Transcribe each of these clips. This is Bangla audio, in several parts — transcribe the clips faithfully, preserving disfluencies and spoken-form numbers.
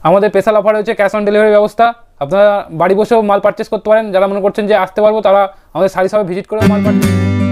আমাদের স্পেশাল অফার হচ্ছে ক্যাশ অন ডেলিভারি ব্যবস্থা। আপনারা বাড়ি বসেও মাল পারচেস করতে পারেন। যারা মনে করছেন যে আসতে পারবো তারা আমাদের শাড়ি শপে ভিজিট করে মাল পারচেস।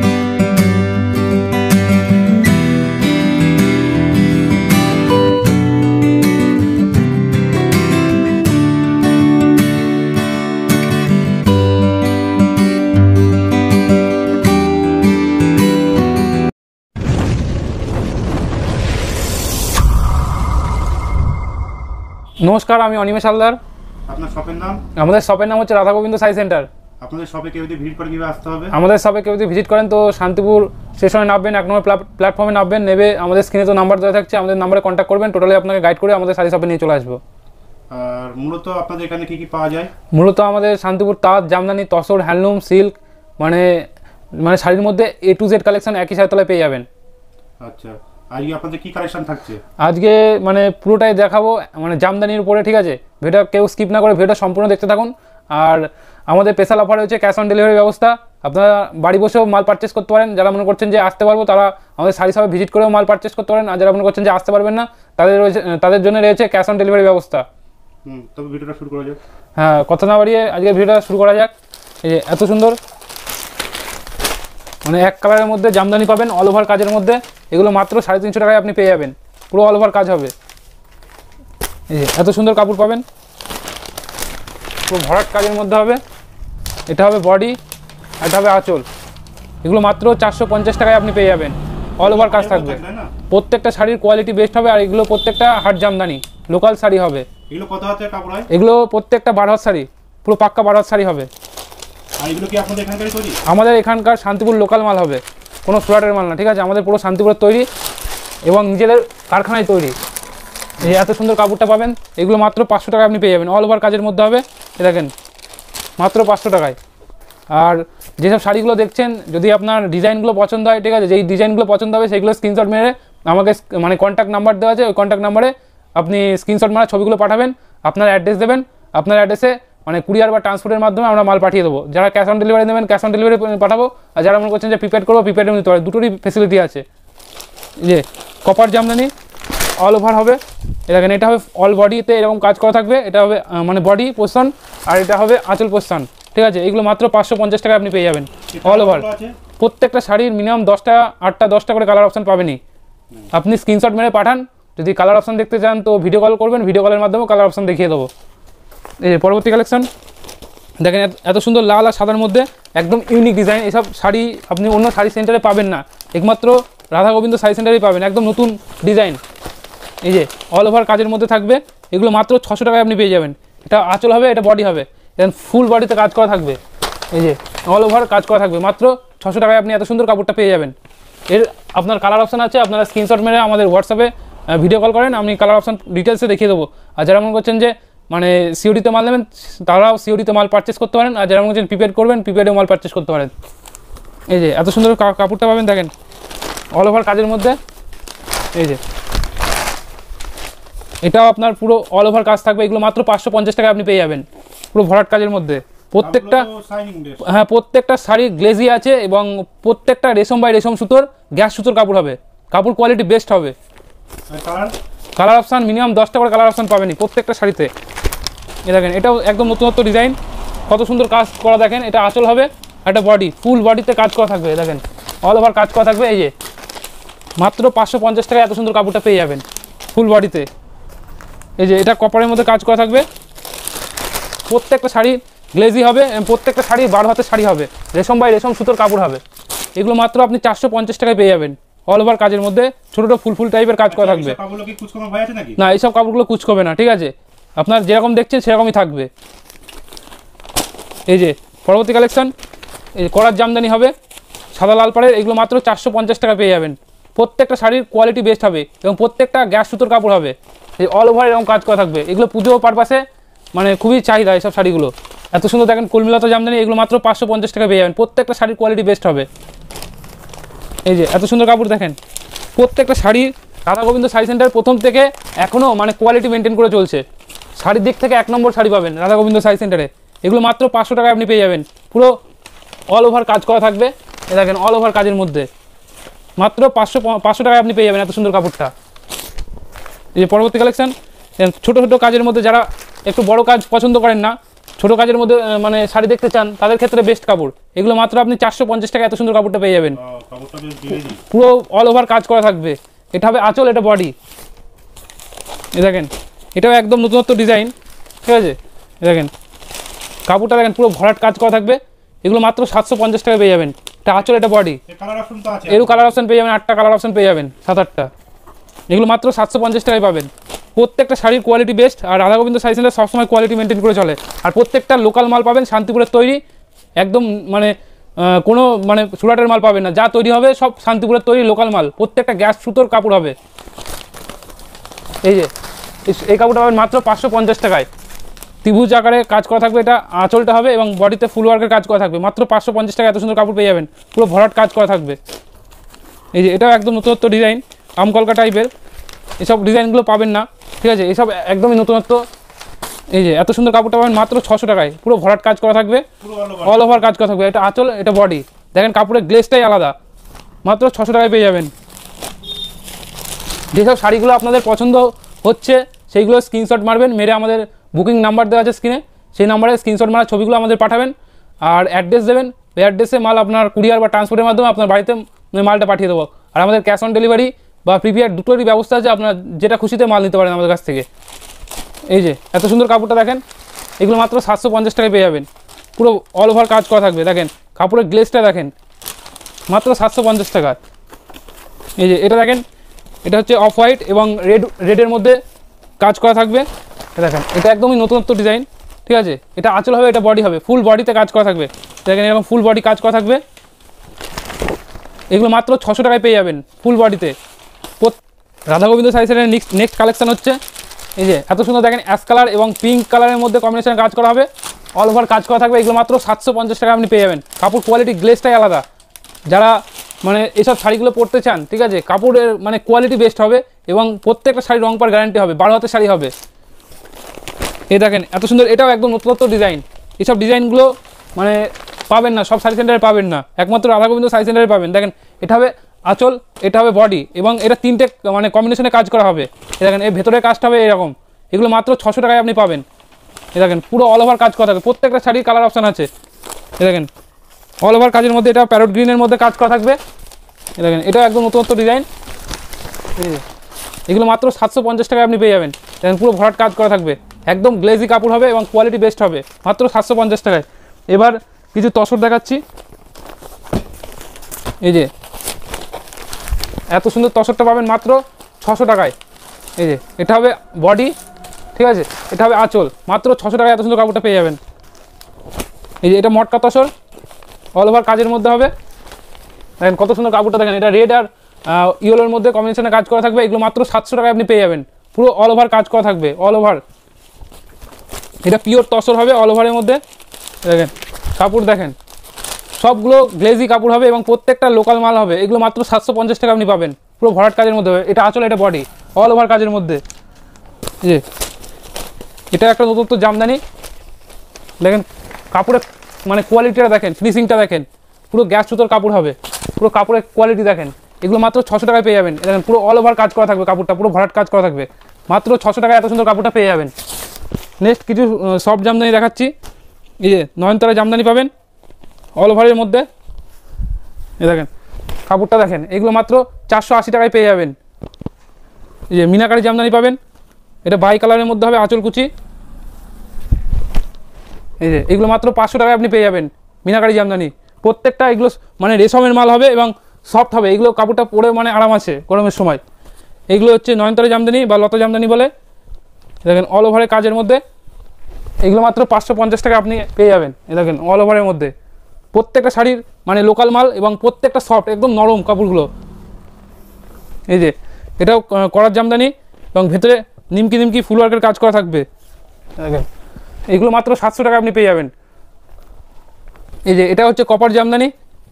নমস্কার, আমি অনিমেষ হালদার। আপনার শপের নাম? আমাদের শপের নাম হচ্ছে রাধা গোবিন্দ সারি সেন্টার। আপনাদের শপে কেউ যদি ভিজিট করে কিভাবে আসতে হবে? আমাদের শপে কেউ যদি ভিজিট করেন তো শান্তিপুর স্টেশনে নামবেন, এক নম্বর প্ল্যাটফর্মে নামবেন, নেবে আমাদের স্ক্রিনে তো নাম্বার দেওয়া থাকছে, আমাদের নাম্বারে কন্ট্যাক্ট করবেন, টোটালি আপনাকে গাইড করে আমাদের শাড়ি শপে নিয়ে চলে আসবো। আর মূলত আপনাদের এখানে কি কি পাওয়া যায়? মূলত আমাদের শান্তিপুর তাঁত, জামদানি, তসর, হ্যান্ডলুম, সিল্ক, মানে মানে শাড়ির মধ্যে এ টু জেড কালেকশন একই শাড়ির তলায় পেয়ে যাবেন। আচ্ছা, আজকে আপনাদের কি কালেকশন থাকছে? আজকে মানে পুরোটাই দেখাবো, মানে জামদানির উপরে, ঠিক আছে? ভিডিওটা কেউ স্কিপ না করে ভিডিওটা সম্পূর্ণ দেখতে থাকুন। আর আমাদের স্পেশাল অফার হচ্ছে ক্যাশ অন ডেলিভারি ব্যবস্থা। আপনারা বাড়ি বসেও মাল পারচেস করতে পারেন। যারা মনে করছেন যে আসতে পারবো তারা আমাদের শাড়ি শপে ভিজিট করেও মাল পারচেস করতে পারেন। আর যারা মনে করছেন যে আসতে পারবেন না তাদের রয়েছে তাদের জন্য রয়েছে ক্যাশ অন ডেলিভারি ব্যবস্থা। হুম, তবে ভিডিওটা শুরু করা যাক। হ্যাঁ, কথা না বাড়িয়ে আজকে ভিডিওটা শুরু করা যাক। এই যে এত সুন্দর মানে এক কালারের মধ্যে জামদানি পাবেন, অল ওভার কাজের মধ্যে। এগুলো মাত্র সাড়ে তিনশো টাকায় আপনি পেয়ে যাবেন, পুরো অল ওভার কাজ হবে। এই যে এত সুন্দর কাপড় পাবেন, পুরো ভরাট কাজের মধ্যে হবে। এটা হবে বডি, এটা হবে আঁচল। এগুলো মাত্র চারশো পঞ্চাশ টাকায় আপনি পেয়ে যাবেন, অল ওভার কাজ থাকবে। প্রত্যেকটা শাড়ির কোয়ালিটি বেস্ট হবে। আর এগুলো প্রত্যেকটা হাট জামদানি, লোকাল শাড়ি হবে। এগুলো কত হাতের কাপড় হয়? এগুলো প্রত্যেকটা বারো হাত শাড়ি, পুরো পাক্কা বারো হাত শাড়ি হবে। আর এগুলো কি আপনাদের এখানকারই তৈরি? আমাদের এখানকার শান্তিপুর লোকাল মাল হবে, কোনো ফ্লটের মাল না, ঠিক আছে? আমাদের পুরো শান্তিপুরের তৈরি এবং নিজেদের কারখানায় তৈরি। এই এত সুন্দর কাপড়টা পাবেন, এগুলো মাত্র পাঁচশো টাকায় আপনি পেয়ে যাবেন, অল ওভার কাজের মধ্যে হবে। এ দেখেন মাত্র পাঁচশো টাকায়। আর যেসব শাড়িগুলো দেখছেন, যদি আপনার ডিজাইনগুলো পছন্দ হয়, ঠিক আছে, যেই ডিজাইনগুলো পছন্দ হবে সেইগুলো স্ক্রিনশট মেরে আমাকে মানে কন্ট্যাক্ট নাম্বার দেওয়া আছে, ওই কন্ট্যাক্ট নাম্বারে আপনি স্ক্রিনশট মারা ছবিগুলো পাঠাবেন, আপনার অ্যাড্রেস দেবেন, আপনার অ্যাড্রেসে মানে কুরিয়ার বা ট্রান্সপোর্টের মাধ্যমে আমরা মাল পাঠিয়ে দেবো। যারা ক্যাশ অন ডেলিভারি দেবেন ক্যাশ অন ডেলিভারি পাঠাবো, আর যারা মনে করছেন যে প্রিপেড করবো প্রিপেডও নিতে পারে, দুটোরই ফেসিলিটি আছে। যে কপার জামদানি অল ওভার হবে। দেখেন এটা হবে অল বডিতে এরকম কাজ করা থাকবে। এটা হবে মানে বডি পোর্শন, আর এটা হবে আঁচল পোর্শন, ঠিক আছে? এগুলো মাত্র পাঁচশো পঞ্চাশ টাকা আপনি পেয়ে যাবেন, অল ওভার। প্রত্যেকটা শাড়ির মিনিমাম দশটা আটটা দশটা করে কালার অপশান পাবেনই। আপনি স্ক্রিনশট মেরে পাঠান, যদি কালার অপশান দেখতে চান তো ভিডিও কল করবেন, ভিডিও কলের মাধ্যমেও কালার অপশান দেখিয়ে দেবো। এই যে পরবর্তী কালেকশন দেখেন, এত সুন্দর লাল আর সাদার মধ্যে একদম ইউনিক ডিজাইন। এসব শাড়ি আপনি অন্য শাড়ি সেন্টারে পাবেন না, একমাত্র রাধা গোবিন্দ শাড়ি সেন্টারেই পাবেন, একদম নতুন ডিজাইন। এই যে অল ওভার কাজের মধ্যে থাকবে, এগুলো মাত্র ছশো টাকায় আপনি পেয়ে যাবেন। এটা আঁচল হবে, এটা বডি হবে, দেন ফুল বডিতে কাজ করা থাকবে। এই যে অল ওভার কাজ করা থাকবে, মাত্র ছশো টাকায় আপনি এত সুন্দর কাপড়টা পেয়ে যাবেন। এর আপনার কালার অপশান আছে, আপনারা স্ক্রিনশট মেরে আমাদের হোয়াটসঅ্যাপে ভিডিও কল করেন, আমি কালার অপশান ডিটেলসে দেখিয়ে দেবো। আর যারা মনে করছেন যে মানে সিওডিতে মাল নেবেন তারাও সিওডিতে মাল পারচেস করতে পারেন, আর যারা মনে করছেন প্রিপেড করবেন প্রিপেডেও মাল পারচেস করতে পারেন। এই যে এত সুন্দর কাপড়টা পাবেন, দেখেন অল ওভার কাজের মধ্যে। এই যে এটাও আপনার পুরো অল ওভার কাজ থাকবে, এগুলো মাত্র পাঁচশো পঞ্চাশ টাকা আপনি পেয়ে যাবেন, পুরো ভরাট কাজের মধ্যে। প্রত্যেকটা হ্যাঁ প্রত্যেকটা শাড়ি গ্লেজি আছে এবং প্রত্যেকটা রেশম বাই রেশম সুতোর গ্যাস সুতোর কাপড় হবে, কাপড় কোয়ালিটি বেস্ট হবে। কালার অপশান মিনিমাম দশটা করে কালার অপশান পাবেনি প্রত্যেকটা শাড়িতে। এ দেখেন এটাও একদম নতুনত্ব ডিজাইন, কত সুন্দর কাজ করা দেখেন। এটা আঁচল হবে, একটা বডি, ফুল বডিতে কাজ করা থাকবে, দেখেন অল ওভার কাজ করা থাকবে। এই যে মাত্র পাঁচশো পঞ্চাশ টাকায় এত সুন্দর কাপড়টা পেয়ে যাবেন ফুল বডিতে। এই যে এটা কপারের মধ্যে কাজ করা থাকবে, প্রত্যেকটা শাড়ি গ্লেজি হবে, প্রত্যেকটা শাড়ি বারো হাতের শাড়ি হবে, রেশম বাই রেশম সুতোর কাপড় হবে। এগুলো মাত্র আপনি চারশো পঞ্চাশ টাকায় পেয়ে যাবেন, অল ওভার কাজের মধ্যে ছোটো ছোটো ফুল ফুল টাইপের কাজ করা থাকবে। না, এইসব কাপড়গুলো কুচকবে না, ঠিক আছে? আপনার যেরকম দেখছেন সেরকমই থাকবে। এই যে পরবর্তী কালেকশন, এই করার জামদানি হবে সাদা লাল পাড়ের, এগুলো মাত্র চারশো পঞ্চাশ টাকা পেয়ে যাবেন। প্রত্যেকটা শাড়ির কোয়ালিটি বেস্ট হবে এবং প্রত্যেকটা গ্যাস সুতোর কাপড় হবে, এই অল ওভার এরকম কাজ করা থাকবে। এগুলো পুজো পারপাসে মানে খুবই চাহিদা এইসব শাড়িগুলো। এত সুন্দর দেখেন কলমিলতা জামদানি, এগুলো মাত্র পাঁচশো পঞ্চাশ টাকা পেয়ে যাবেন। প্রত্যেকটা শাড়ির কোয়ালিটি বেস্ট হবে। এই যে এত সুন্দর কাপড় দেখেন, প্রত্যেকটা শাড়ি রাধা গোবিন্দ শাড়ি সেন্টার প্রথম থেকে এখনও মানে কোয়ালিটি মেনটেন করে চলছে। শাড়ির দিক থেকে এক নম্বর শাড়ি পাবেন রাধা গোবিন্দ শাড়ি সেন্টারে। এগুলো মাত্র পাঁচশো টাকায় আপনি পেয়ে যাবেন, পুরো অল ওভার কাজ করা থাকবে। এ দেখেন অল ওভার কাজের মধ্যে মাত্র পাঁচশো পাঁচশো টাকায় আপনি পেয়ে যাবেন এত সুন্দর কাপড়টা। এই যে পরবর্তী কালেকশন, ছোটো ছোটো কাজের মধ্যে যারা একটু বড় কাজ পছন্দ করেন না, ছোটো কাজের মধ্যে মানে শাড়ি দেখতে চান, তাদের ক্ষেত্রে বেস্ট কাপড় এগুলো। মাত্র আপনি চারশো পঞ্চাশ টাকা এত সুন্দর কাপড়টা পেয়ে যাবেন। পুরো অল ওভার কাজ করা থাকবে। এটা হবে আঁচল, এটা বডি। এ দেখেন এটাও একদম নতুনত্ব ডিজাইন, ঠিক আছে। এ দেখেন কাপড়টা দেখেন পুরো ভরাট কাজ করা থাকবে। এগুলো মাত্র সাতশো পঞ্চাশ টাকা পেয়ে যাবেন। এটা আঁচল, এটা বডি। এরও কালার অপশন পেয়ে যাবেন, আটটা কালার অপশন পেয়ে যাবেন, সাত আটটা। এগুলো মাত্র সাতশো পঞ্চাশ টাকায় পাবেন। প্রত্যেকটা শাড়ির কোয়ালিটি বেস্ট, আর রাধা গোবিন্দ শাড়ি সেন্টার সবসময় কোয়ালিটি মেনটেন করে চলে। আর প্রত্যেকটা লোকাল মাল পাবেন, শান্তিপুরের তৈরি, একদম মানে কোনো মানে সুরাটের মাল পাবেন না। যা তৈরি হবে সব শান্তিপুরের তৈরি লোকাল মাল। প্রত্যেকটা গ্যাস সুতোর কাপড় হবে। এই যে এই কাপড়টা পাবেন মাত্র পাঁচশো পঞ্চাশ টাকায়। ত্রিভুজ আকারে কাজ করা থাকবে, এটা আঁচলটা হবে এবং বডিতে ফুল ওয়ার্কের কাজ করা থাকবে। মাত্র পাঁচশো পঞ্চাশ টাকা এত সুন্দর কাপড় পেয়ে যাবেন, পুরো ভরাট কাজ করা থাকবে। এই যে এটাও একদম নতুনত্ব ডিজাইন, আমকলকা টাইপের। এসব ডিজাইনগুলো পাবেন না, ঠিক আছে, এসব একদমই নতুনত্ব। এই যে এত সুন্দর কাপড়টা পাবেন মাত্র ছশো টাকায়, পুরো ভরাট কাজ করা থাকবে, অল ওভার কাজ করা থাকবে। এটা আঁচল, এটা বডি। দেখেন কাপড়ের গ্লেজটাই আলাদা। মাত্র ছশো টাকায় পেয়ে যাবেন। যেসব শাড়িগুলো আপনাদের পছন্দ হচ্ছে সেইগুলো স্ক্রিনশট মারবেন, মেরে আমাদের বুকিং নাম্বার দেওয়া আছে স্ক্রিনে, সেই নাম্বারে স্ক্রিনশট মারা ছবিগুলো আমাদের পাঠাবেন আর অ্যাড্রেস দেবেন। ওই অ্যাড্রেসে মাল আপনার কুরিয়ার বা ট্রান্সপোর্টের মাধ্যমে আপনার বাড়িতে মালটা পাঠিয়ে দেবো। আর আমাদের ক্যাশ অন ডেলিভারি বা প্রিপেয়ার দুটোরই ব্যবস্থা আছে, আপনার যেটা খুশিতে মাল নিতে পারেন আমাদের কাছ থেকে। এই যে এত সুন্দর কাপড়টা দেখেন, এগুলো মাত্র সাতশো পঞ্চাশ টাকায় পেয়ে যাবেন। পুরো অল ওভার কাজ করা থাকবে। দেখেন কাপড়ের গ্লেজটা দেখেন, মাত্র সাতশো পঞ্চাশ টাকা। এই যে এটা দেখেন, এটা হচ্ছে অফ হোয়াইট এবং রেড রেডের মধ্যে কাজ করা থাকবে। দেখেন এটা একদমই নতুনত্ব ডিজাইন, ঠিক আছে। এটা আঁচল হবে, এটা বডি হবে, ফুল বডিতে কাজ করা থাকবে। দেখেন এরকম ফুল বডি কাজ করা থাকবে। এগুলো মাত্র ছশো টাকায় পেয়ে যাবেন ফুল বডিতে। রাধা গোবিন্দ শাড়ি সেন্টারের নেক্সট নেক্সট কালেকশন হচ্ছে এই যে এত সুন্দর দেখেন অ্যাশ কালার এবং পিঙ্ক কালারের মধ্যে কম্বিনেশনে কাজ করা হবে, অল ওভার কাজ করা থাকবে। এগুলো মাত্র সাতশো পঞ্চাশ টাকা আপনি পেয়ে যাবেন। কাপড় কোয়ালিটি গ্লেজটাই আলাদা। যারা মানে এসব শাড়িগুলো পরতে চান, ঠিক আছে, কাপড়ের মানে কোয়ালিটি বেস্ট হবে এবং প্রত্যেকটা শাড়ি রং পার গ্যারান্টি হবে, বারো হাতের শাড়ি হবে। এই দেখেন এত সুন্দর, এটাও একদম নতুনত্ব ডিজাইন। এইসব ডিজাইনগুলো মানে পাবেন না, সব শাড়ি সেন্টারে পাবেন না, একমাত্র রাধা গোবিন্দ শাড়ি সেন্টারে পাবেন। দেখেন এটা হবে আঁচল, এটা হবে বডি এবং এটা তিনটে মানে কম্বিনেশনে কাজ করা হবে। এ দেখেন এর ভেতরের কাজটা হবে এরকম। এগুলো মাত্র ছশো টাকায় আপনি পাবেন। এ দেখেন পুরো অল ওভার কাজ করা থাকবে, প্রত্যেকটা শাড়ির কালার অপশান আছে। এ দেখেন অল ওভার কাজের মধ্যে এটা প্যারট গ্রিনের মধ্যে কাজ করা থাকবে। এ দেখেন এটাও একদম নতুনত্ব ডিজাইন। এগুলো মাত্র সাতশো পঞ্চাশ টাকায় আপনি পেয়ে যাবেন। দেখেন পুরো ভরাট কাজ করা থাকবে, একদম গ্লেজি কাপড় হবে এবং কোয়ালিটি বেস্ট হবে, মাত্র সাতশো পঞ্চাশ টাকায়। এবার কিছু তসর দেখাচ্ছি। এই যে এত সুন্দর তসরটা পাবেন মাত্র ছশো টাকায়। এই যে এটা হবে বডি, ঠিক আছে, এটা হবে আঁচল, মাত্র ছশো টাকায় এত সুন্দর কাপড়টা পেয়ে যাবেন। এই যে এটা মটকা তসর, অল ওভার কাজের মধ্যে হবে। দেখেন কত সুন্দর কাপড়টা দেখেন, এটা রেড আর ইয়েলোর মধ্যে কম্বিনেশনে কাজ করা থাকবে। এগুলো মাত্র সাতশো টাকায় আপনি পেয়ে যাবেন, পুরো অল ওভার কাজ করা থাকবে, অল ওভার। এটা পিওর তসর হবে অল ওভারের মধ্যে। দেখেন কাপড় দেখেন, সবগুলো গ্লেজি কাপড় হবে এবং প্রত্যেকটা লোকাল মাল হবে। এগুলো মাত্র সাতশো পঞ্চাশ টাকা আপনি পাবেন, পুরো ভরাট কাজের মধ্যে হবে। এটা আঁচল, এটা বডি, অল ওভার কাজের মধ্যে। যে এটা একটা নতুন জামদানি। দেখেন কাপড়ের মানে কোয়ালিটিটা দেখেন, ফিনিশিংটা দেখেন, পুরো গ্যাস সুতোর কাপড় হবে, পুরো কাপড়ের কোয়ালিটি দেখেন। এগুলো মাত্র ছশো টাকায় পেয়ে যাবেন। দেখেন পুরো অল ওভার কাজ করা থাকবে, কাপড়টা পুরো ভরাট কাজ করা থাকবে, মাত্র ছশো টাকায় এত সুন্দর কাপড়টা পেয়ে যাবেন। নেক্সট কিছু সফট জামদানি দেখাচ্ছি। এই যে নয়নতারা জামদানি পাবেন অল ওভারের মধ্যে। এই দেখেন কাপড়টা দেখেন, এগুলো মাত্র চারশো আশি টাকায় পেয়ে যাবেন। এই যে মিনাকারি জামদানি পাবেন, এটা বাই কালারের মধ্যে হবে, আঁচল কুচি। এই যে এগুলো মাত্র পাঁচশো টাকায় আপনি পেয়ে যাবেন মিনাকারি জামদানি। প্রত্যেকটা এগুলো মানে রেশমের মাল হবে এবং সফট হবে। এগুলো কাপড়টা পরে মানে আরাম আছে গরমের সময়। এইগুলো হচ্ছে নয়নতারা জামদানি বা লতা জামদানি বলে। দেখেন অল ওভারের কাজের মধ্যে, এগুলো মাত্র পাঁচশো পঞ্চাশ টাকা আপনি পেয়ে যাবেন। এই দেখেন অল ওভারের মধ্যে প্রত্যেকটা শাড়ির মানে লোকাল মাল এবং প্রত্যেকটা সফট, একদম নরম কাপড়গুলো। এই যে এটাও করার জামদানি এবং ভেতরে নিমকি নিমকি ফুল ওয়ার্কের কাজ করা থাকবে। দেখেন এগুলো মাত্র সাতশো টাকা আপনি পেয়ে যাবেন। এই যে এটা হচ্ছে কপার জামদানি।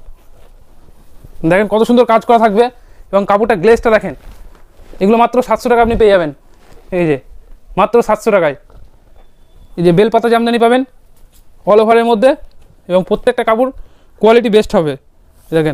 দেখেন কত সুন্দর কাজ করা থাকবে এবং কাপড়টা গ্লেজটা দেখেন। এগুলো মাত্র সাতশো টাকা আপনি পেয়ে যাবেন। এই যে মাত্র সাতশো টাকায়। এই যে বেলপাতা জামদানি পাবেন অল ওভারের মধ্যে এবং প্রত্যেকটা কাপড় কোয়ালিটি বেস্ট হবে। দেখেন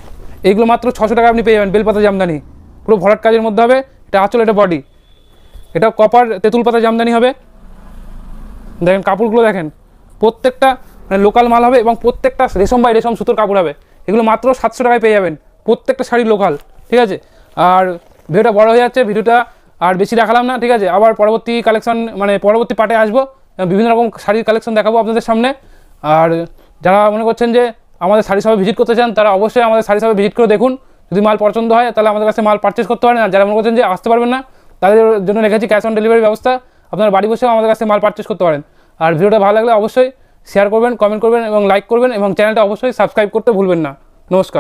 এইগুলো মাত্র ছশো টাকা আপনি পেয়ে যাবেন। বেলপাতা জামদানি পুরো ভরাট কাজের মধ্যে হবে, এটা আঁচল, এটা বডি। এটা কপার তেঁতুল পাতা জামদানি হবে। দেখেন কাপড়গুলো দেখেন, প্রত্যেকটা মানে লোকাল মাল হবে এবং প্রত্যেকটা রেশম বাই রেশম সুতোর কাপড় হবে। এগুলো মাত্র সাতশো টাকায় পেয়ে যাবেন, প্রত্যেকটা শাড়ি লোকাল, ঠিক আছে। আর ভিডিওটা বড় হয়ে যাচ্ছে, ভিডিওটা আর বেশি দেখালাম না, ঠিক আছে। আবার পরবর্তী কালেকশন মানে পরবর্তী পার্টে আসবো, বিভিন্ন রকম শাড়ির কালেকশন দেখাবো আপনাদের সামনে। আর যারা মনে করছেন যে আমাদের শাড়ি শপে ভিজিট করতে চান, তারা অবশ্যই আমাদের শাড়ি শপে ভিজিট করে দেখুন। যদি মাল পছন্দ হয় তাহলে আমাদের কাছে মাল পারচেস করতে পারেন। আর যারা মনে করছেন যে আসতে পারবেন না, তাদের জন্য রেখেছি ক্যাশ অন ডেলিভারি ব্যবস্থা। আপনারা বাড়ি বসেও আমাদের কাছে মাল পারচেস করতে পারেন। আর ভিডিওটা ভালো লাগলে অবশ্যই শেয়ার করবেন, কমেন্ট করবেন এবং লাইক করবেন, এবং চ্যানেলটা অবশ্যই সাবস্ক্রাইব করতে ভুলবেন না। নমস্কার।